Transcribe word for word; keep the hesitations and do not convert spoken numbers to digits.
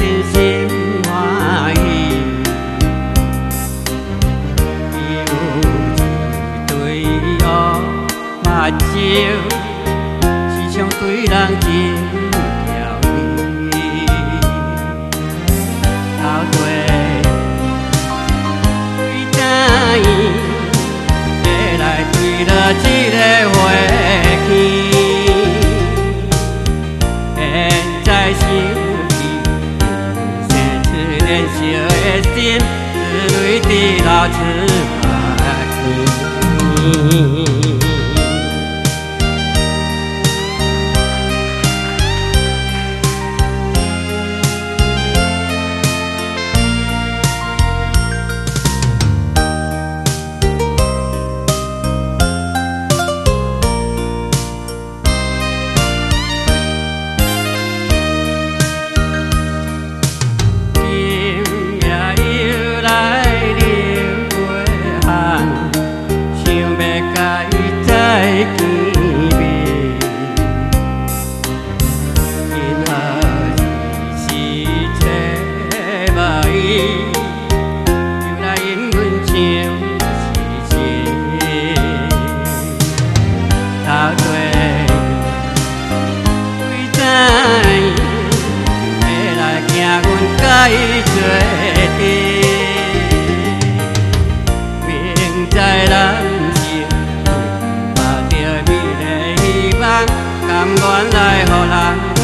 真心欢喜。伊有一对乌目睭，时常对人真刁伊。到底为怎伊会来对了这个花期？现在想起，生出年少的心，只泪滴流出目前。到底为怎会来惊阮甲伊做阵？明知咱是抱着美丽希望，甘愿来予人。